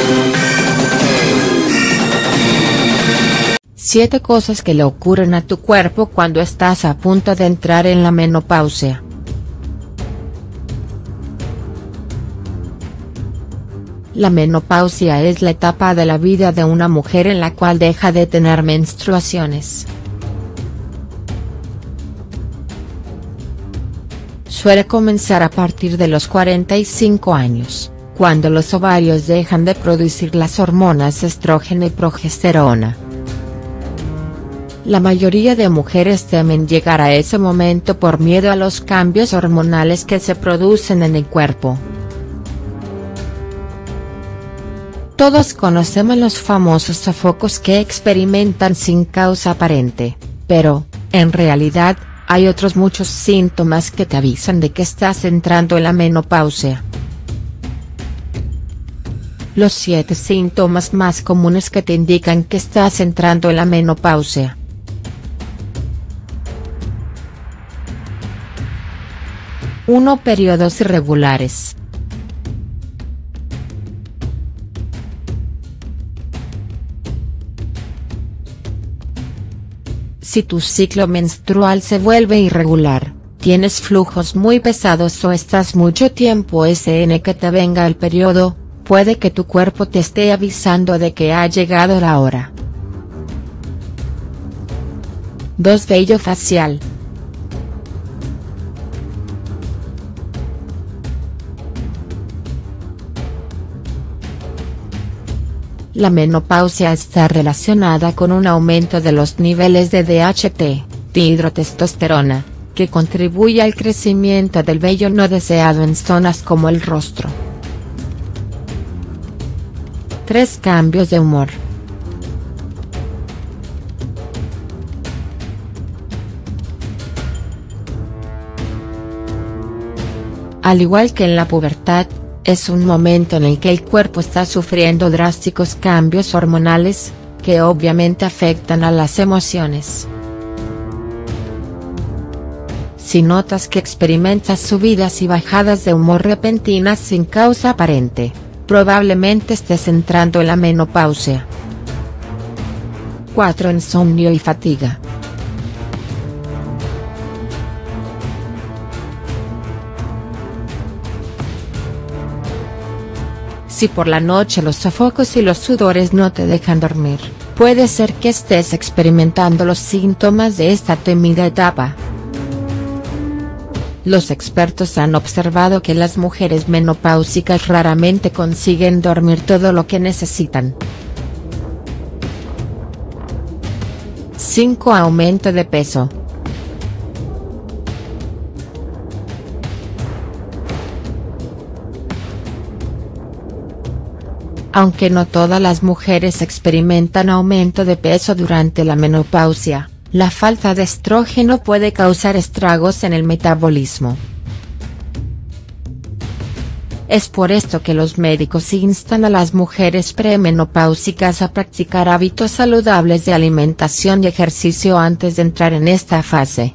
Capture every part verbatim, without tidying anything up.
siete cosas que le ocurren a tu cuerpo cuando estás a punto de entrar en la menopausia. La menopausia es la etapa de la vida de una mujer en la cual deja de tener menstruaciones. Suele comenzar a partir de los cuarenta y cinco años, cuando los ovarios dejan de producir las hormonas estrógeno y progesterona. La mayoría de mujeres temen llegar a ese momento por miedo a los cambios hormonales que se producen en el cuerpo. Todos conocemos los famosos sofocos que experimentan sin causa aparente, pero, en realidad, hay otros muchos síntomas que te avisan de que estás entrando en la menopausia. Los siete síntomas más comunes que te indican que estás entrando en la menopausia. uno Periodos irregulares. Si tu ciclo menstrual se vuelve irregular, tienes flujos muy pesados o estás mucho tiempo sin que te venga el periodo, puede que tu cuerpo te esté avisando de que ha llegado la hora. dos Vello facial. La menopausia está relacionada con un aumento de los niveles de D H T, dihidrotestosterona, que contribuye al crecimiento del vello no deseado en zonas como el rostro. tres Cambios de humor. Al igual que en la pubertad, es un momento en el que el cuerpo está sufriendo drásticos cambios hormonales, que obviamente afectan a las emociones. Si notas que experimentas subidas y bajadas de humor repentinas sin causa aparente, probablemente estés entrando en la menopausia. cuatro Insomnio y fatiga. Si por la noche los sofocos y los sudores no te dejan dormir, puede ser que estés experimentando los síntomas de esta temida etapa. Los expertos han observado que las mujeres menopáusicas raramente consiguen dormir todo lo que necesitan. cinco Aumento de peso. Aunque no todas las mujeres experimentan aumento de peso durante la menopausia, la falta de estrógeno puede causar estragos en el metabolismo. Es por esto que los médicos instan a las mujeres premenopáusicas a practicar hábitos saludables de alimentación y ejercicio antes de entrar en esta fase.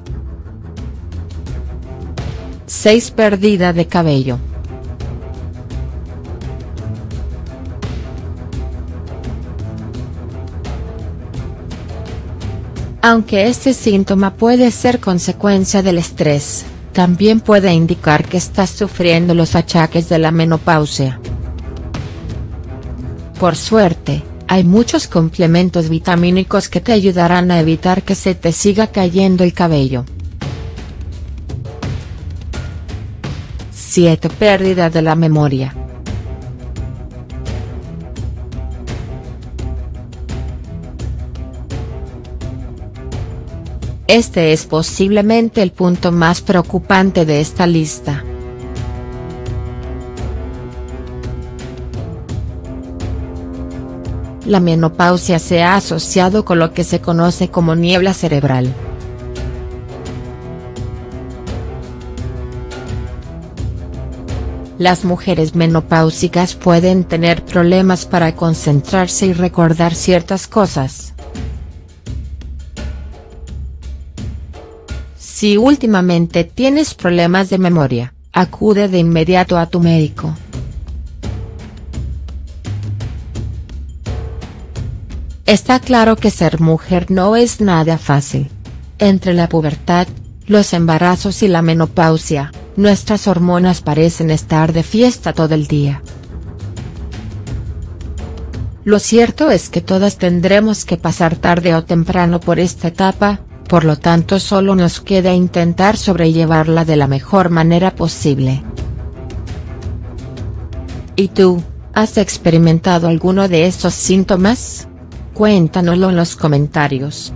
seis Pérdida de cabello. Aunque este síntoma puede ser consecuencia del estrés, también puede indicar que estás sufriendo los achaques de la menopausia. Por suerte, hay muchos complementos vitamínicos que te ayudarán a evitar que se te siga cayendo el cabello. siete Pérdida de la memoria. Este es posiblemente el punto más preocupante de esta lista. La menopausia se ha asociado con lo que se conoce como niebla cerebral. Las mujeres menopáusicas pueden tener problemas para concentrarse y recordar ciertas cosas. Si últimamente tienes problemas de memoria, acude de inmediato a tu médico. Está claro que ser mujer no es nada fácil. Entre la pubertad, los embarazos y la menopausia, nuestras hormonas parecen estar de fiesta todo el día. Lo cierto es que todas tendremos que pasar tarde o temprano por esta etapa, por lo tanto solo nos queda intentar sobrellevarla de la mejor manera posible. ¿Y tú, has experimentado alguno de estos síntomas? Cuéntanoslo en los comentarios.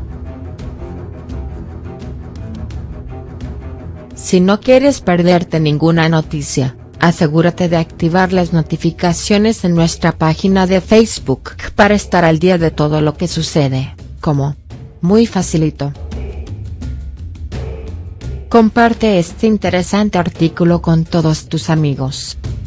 Si no quieres perderte ninguna noticia, asegúrate de activar las notificaciones en nuestra página de Facebook para estar al día de todo lo que sucede, como muy facilito. Comparte este interesante artículo con todos tus amigos.